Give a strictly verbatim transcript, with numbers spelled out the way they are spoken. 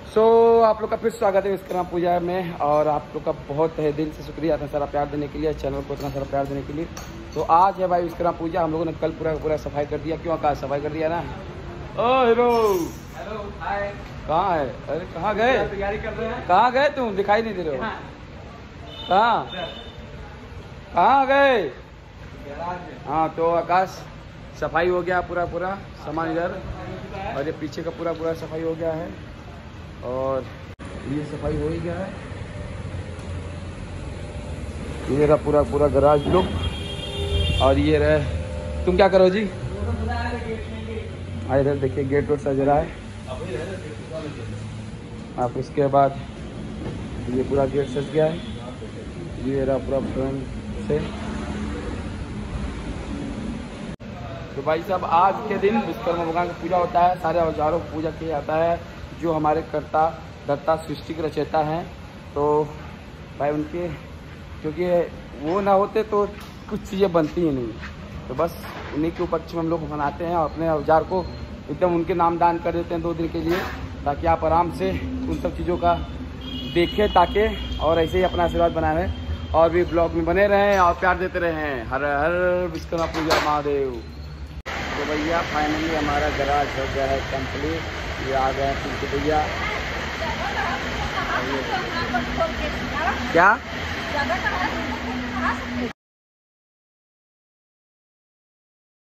सो so, आप लोग का फिर स्वागत है विश्वकर्मा पूजा में और आप लोग का बहुत है दिल से शुक्रिया इतना सारा प्यार देने के लिए, चैनल को इतना सारा प्यार देने के लिए। तो आज है भाई विश्वकर्मा पूजा। हम लोगों ने कल पूरा पूरा सफाई कर दिया। क्यों कहा सफाई कर दिया ना। ओ हीरो हेलो हाय, कहाँ है? अरे कहाँ गए? तैयारी कर रहे हैं। कहाँ गए तुम? दिखाई नहीं दे रहे हो। कहाँ कहाँ गए? हाँ तो आकाश सफाई हो गया पूरा पूरा सामान इधर, और ये पीछे का पूरा पूरा सफाई हो गया है और ये सफाई हो ही गया है। ये रहा पूरा पूरा गराज लुक। और ये रहे, तुम क्या करो जी? हाँ इधर देखिए गेट वेट सज रहा है। आप इसके बाद ये पूरा गेट सज गया है। ये रहा पूरा फ्रंट से। तो भाई साहब आज के दिन विश्वकर्मा भगवान की पूजा होता है। सारे औजारों की पूजा किया जाता है जो हमारे कर्ता धर्ता सृष्टि के रचयिता हैं। तो भाई उनके क्योंकि वो ना होते तो कुछ चीज़ें बनती ही नहीं। तो बस उन्हीं के उपलक्ष्य में हम लोग मनाते हैं और अपने औजार को एकदम उनके नाम दान कर देते हैं दो दिन के लिए, ताकि आप आराम से उन सब चीज़ों का देखें ताकि और ऐसे ही अपना आशीर्वाद बनाए रहें और भी ब्लॉग में बने रहें और प्यार देते रहें। हर हर विश्वकर्मा पूजा महादेव। तो भैया फाइनली हमारा गराज हो गया है कंप्लीट। ये आ गए हैं पिंटू भैया। क्या